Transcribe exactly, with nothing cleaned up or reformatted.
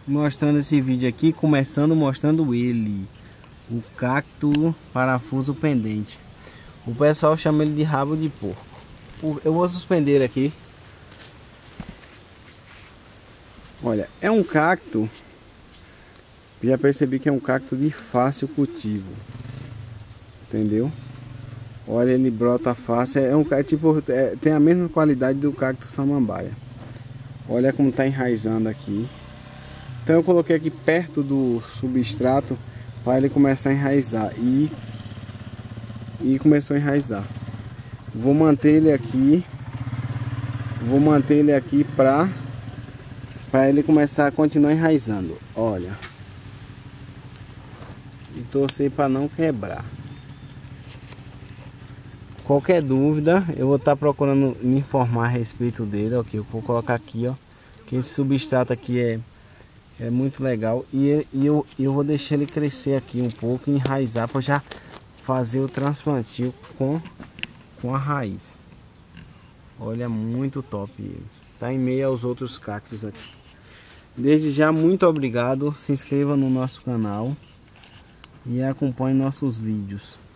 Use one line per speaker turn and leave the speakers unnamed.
mostrando esse vídeo aqui, começando mostrando ele, o cacto parafuso pendente. O pessoal chama ele de rabo de porco. Eu vou suspender aqui. Olha, é um cacto. Já percebi que é um cacto de fácil cultivo. Entendeu? Olha, ele brota fácil. É um cacto tipo, é, tem a mesma qualidade do cacto samambaia. Olha como está enraizando aqui. Então eu coloquei aqui perto do substrato para ele começar a enraizar. E, e começou a enraizar. Vou manter ele aqui. Vou manter ele aqui para para ele começar a continuar enraizando. Olha. E torcer para não quebrar. Qualquer dúvida, eu vou estar procurando me informar a respeito dele. Ok, eu vou colocar aqui, ó, que esse substrato aqui é é muito legal e, e eu, eu vou deixar ele crescer aqui um pouco e enraizar para já fazer o transplantio com com a raiz. Olha, muito top ele. Tá em meio aos outros cactos aqui. Desde já, muito obrigado. Se inscreva no nosso canal e acompanhe nossos vídeos.